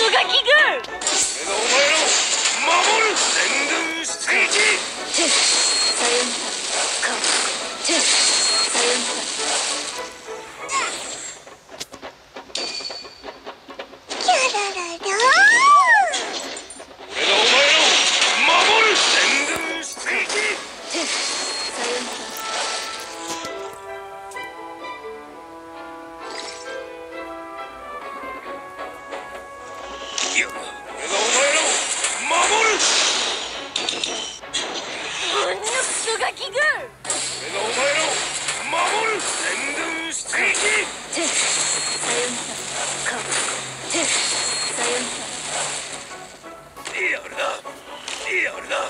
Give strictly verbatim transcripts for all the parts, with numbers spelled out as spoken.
ガキグー。 俺がお前らを守る。全軍出撃。 さよならか。さよなら。キャラララー。 俺がお前らを守る。全軍出撃。 さよなら。 いや、俺がお前らを守る。 ほんのクソガキグー。 俺がお前らを守る。全軍出撃。 さよならか。さよなら。 やるな、やるな。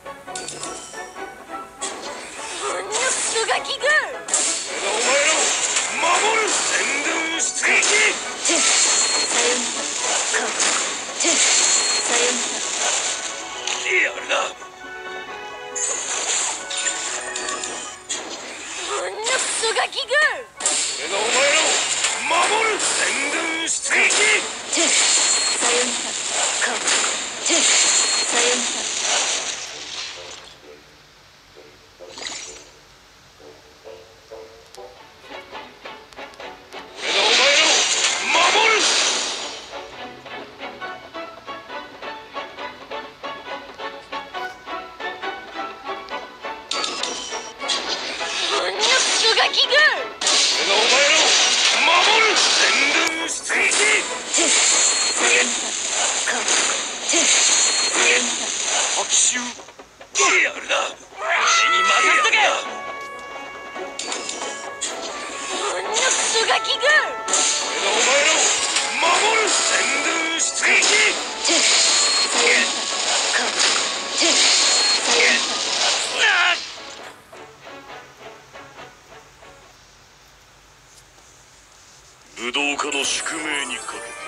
ほんのクソガキグー。 俺がお前らを守る。全軍出撃。 さよならか。さよなら。 やるな。 ほんのクソガキグー。 俺がお前らを守る。全軍出撃。 さよならか。さよなら。 俺がお前らを守る。 ほんのクソガキグー。 俺がお前らを守る。全軍出撃。 さよならか。さよなら。 拍手。やるな。 俺に任せとけ。ほんのクソガキグー。 俺がお前らを守る。全軍出撃。 さよならか。さよなら。 武道家の宿命にかけて